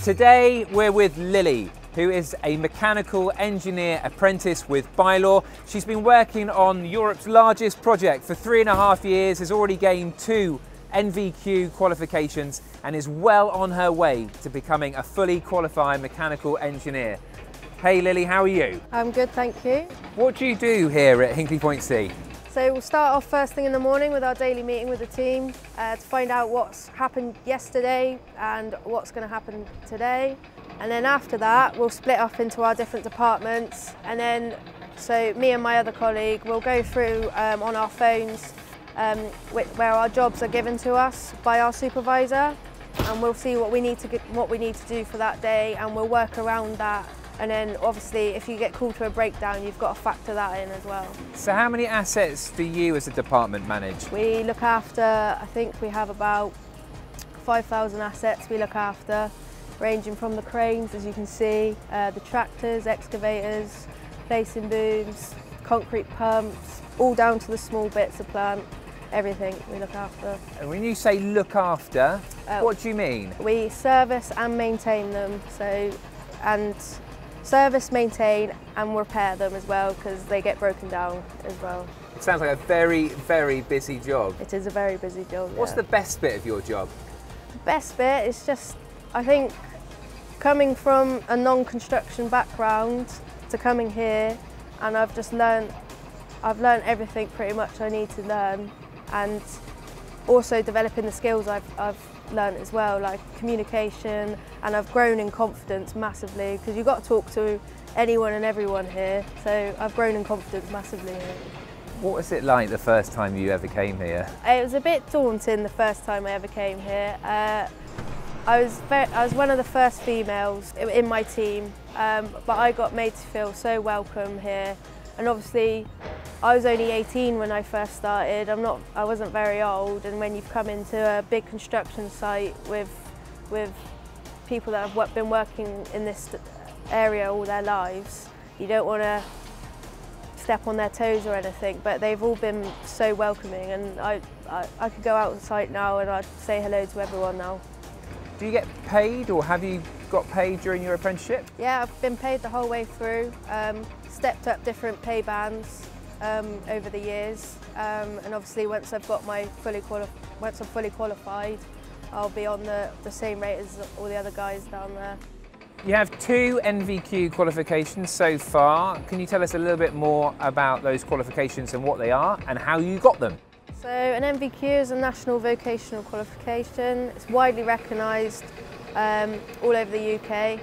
Today we're with Lili, who is a mechanical engineer apprentice with BYLOR. She's been working on Europe's largest project for 3.5 years, has already gained 2 NVQ qualifications and is well on her way to becoming a fully qualified mechanical engineer. Hey Lili, how are you? I'm good, thank you. What do you do here at Hinkley Point C? So we'll start off first thing in the morning with our daily meeting with the team to find out what's happened yesterday and what's going to happen today. And then after that, we'll split up into our different departments. And then, so me and my other colleague will go through on our phones where our jobs are given to us by our supervisor, and we'll see what we need to do for that day, and we'll work around that. And then obviously if you get called to a breakdown, you've got to factor that in as well. So how many assets do you as a department manage? We look after, I think we have about 5,000 assets we look after, ranging from the cranes, as you can see, the tractors, excavators, placing booms, concrete pumps, all down to the small bits of plant. Everything we look after. And when you say look after, what do you mean? We service and maintain them, and service, maintain and repair them as well, because they get broken down as well. It sounds like a very, very busy job. It is a very busy job. What's the best bit of your job? The best bit is just, I think, coming from a non-construction background to coming here, and I've learned everything pretty much I need to learn, and also developing the skills I've learned as well, like communication, and I've grown in confidence massively, because you've got to talk to anyone and everyone here, so I've grown in confidence massively here. What was it like the first time you ever came here? It was a bit daunting the first time I ever came here. I was one of the first females in my team, but I got made to feel so welcome here. And obviously, I was only 18 when I first started. I wasn't very old, and when you've come into a big construction site with people that have been working in this area all their lives, you don't want to step on their toes or anything, but they've all been so welcoming, and I could go out on site now and I'd say hello to everyone now. Do you get paid, or have you got paid during your apprenticeship? Yeah, I've been paid the whole way through, stepped up different pay bands over the years, and obviously once I'm fully qualified, I'll be on the same rate as all the other guys down there. You have 2 NVQ qualifications so far. Can you tell us a little bit more about those qualifications and what they are and how you got them? So an NVQ is a national vocational qualification. It's widely recognised all over the UK.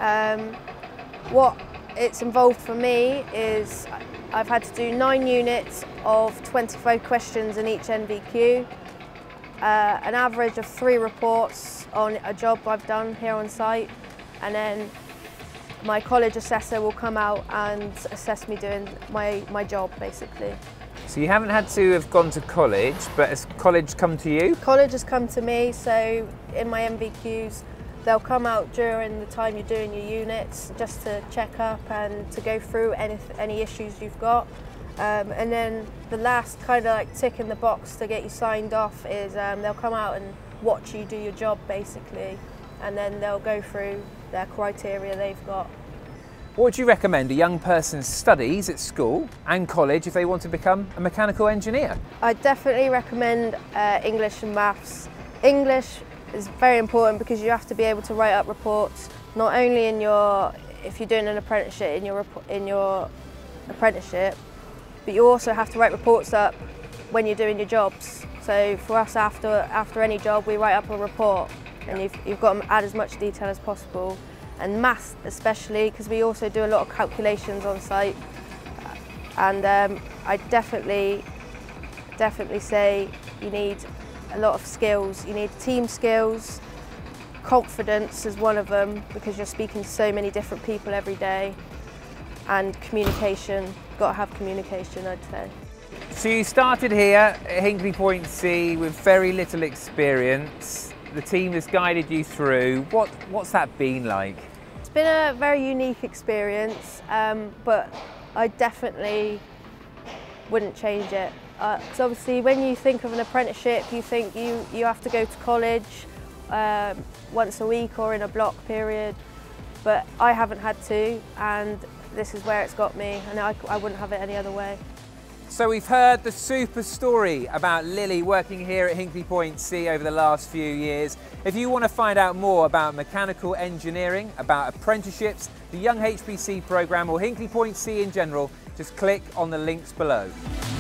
What it's involved for me is I've had to do 9 units of 25 questions in each NVQ, an average of 3 reports on a job I've done here on site, and then my college assessor will come out and assess me doing my job basically. So you haven't had to have gone to college, but has college come to you? College has come to me, so in my NVQs, they'll come out during the time you're doing your units just to check up and to go through any issues you've got. And then the last kind of like tick in the box to get you signed off is they'll come out and watch you do your job basically, and then they'll go through their criteria they've got. What would you recommend a young person studies at school and college if they want to become a mechanical engineer? I definitely recommend English and maths. English is very important because you have to be able to write up reports, not only if you're doing an apprenticeship in your apprenticeship, but you also have to write reports up when you're doing your jobs. So for us, after any job, we write up a report, and you've got to add as much detail as possible. And maths especially, because we also do a lot of calculations on site. And I definitely say you need a lot of skills. You need team skills, confidence is one of them, because you're speaking to so many different people every day, and communication. You've got to have communication, I'd say. So you started here at Hinkley Point C with very little experience. The team has guided you through. What's that been like? It's been a very unique experience, but I definitely wouldn't change it. So obviously when you think of an apprenticeship, you think you have to go to college, once a week or in a block period, but I haven't had to, and this is where it's got me, and I wouldn't have it any other way. So we've heard the super story about Lili working here at Hinkley Point C over the last few years. If you want to find out more about mechanical engineering, about apprenticeships, the Young HPC programme or Hinkley Point C in general, just click on the links below.